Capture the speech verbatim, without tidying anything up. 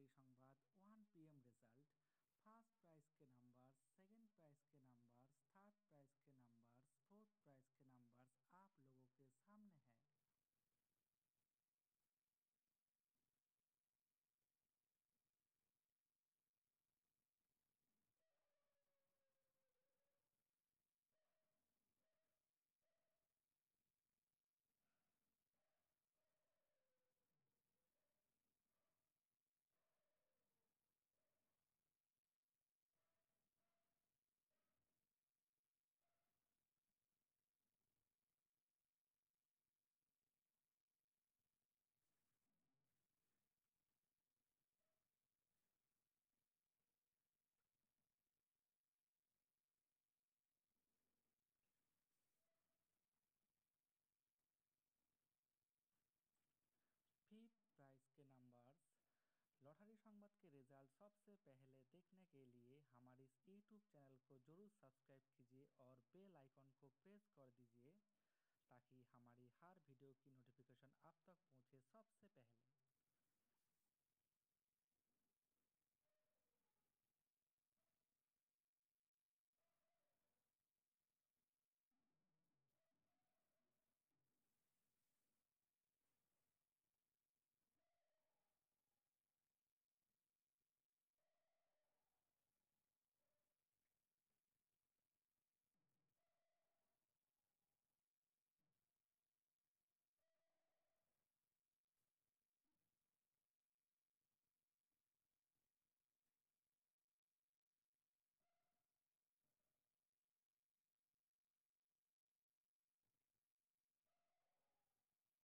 Lottery Sambad one P M result, first prize के numbers, second prize के numbers, third prize के numbers, fourth prize के numbers आप लोगों के सामने हैं। फिफ्थ प्राइज के नंबर्स। लॉटरी संवाद के रिजल्ट सबसे पहले देखने के लिए हमारे इस यूट्यूब चैनल को जरूर सब्सक्राइब कीजिए और बेल आइकन को प्रेस कर दीजिए ताकि हमारी हर वीडियो की नोटिफिकेशन आप